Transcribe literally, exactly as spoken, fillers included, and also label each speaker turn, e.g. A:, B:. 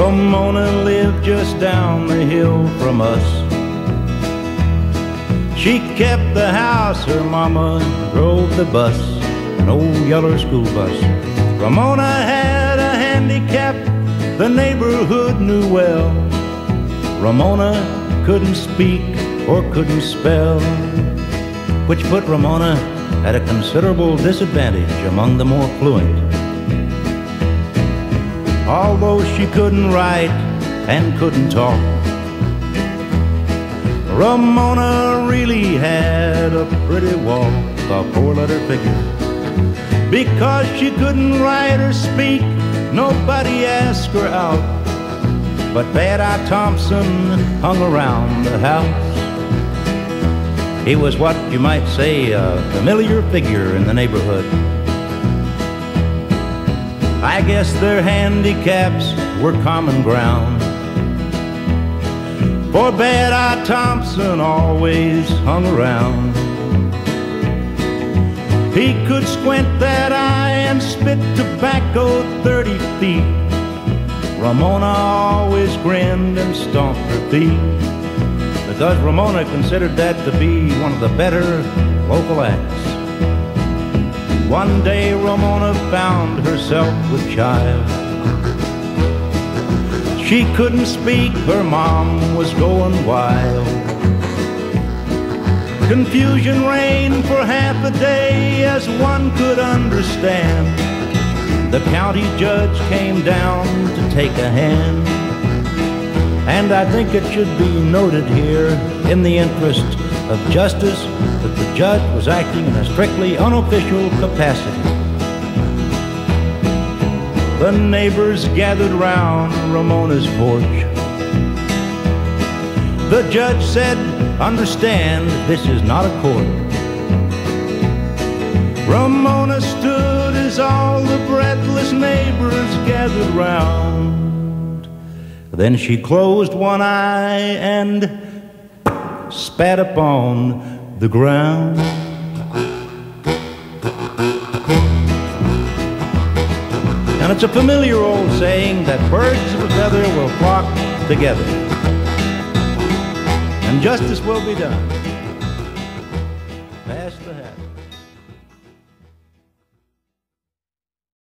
A: Ramona lived just down the hill from us. She kept the house, her mama drove the bus, an old yellow school bus. Ramona had a handicap the neighborhood knew well. Ramona couldn't speak or couldn't spell, which put Ramona at a considerable disadvantage among the more fluent. Although she couldn't write and couldn't talk, Ramona really had a pretty walk, a four-letter figure. Because she couldn't write or speak, nobody asked her out, but Bad-Eyed Thompson hung around the house. He was what you might say a familiar figure in the neighborhood. I guess their handicaps were common ground, for Bad-Eyed Thompson always hung around. He could squint that eye and spit tobacco thirty feet. Ramona always grinned and stomped her feet, because Ramona considered that to be one of the better local acts. One day Ramona found herself with child. She couldn't speak, her mom was going wild. Confusion reigned for half a day, as one could understand. The county judge came down to take a hand. And I think it should be noted here, in the interest of justice, that the judge was acting in a strictly unofficial capacity. The neighbors gathered round Ramona's porch. The judge said, "Understand, this is not a court." Ramona stood as all the breathless neighbors gathered round. Then she closed one eye and spat upon the ground. And it's a familiar old saying that birds of a feather will flock together, and justice will be done.